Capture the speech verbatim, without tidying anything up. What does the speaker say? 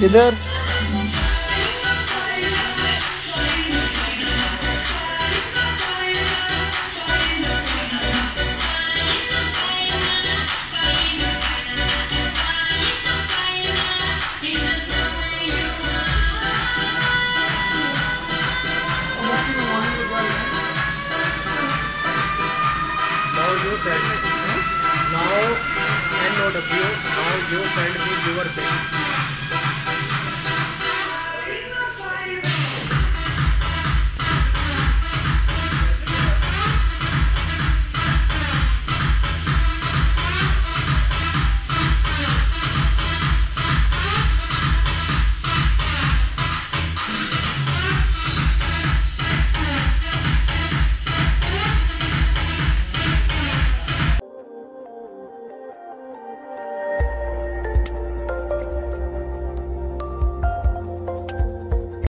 किधर? Now you send. Now N O W. Now you send me your bill.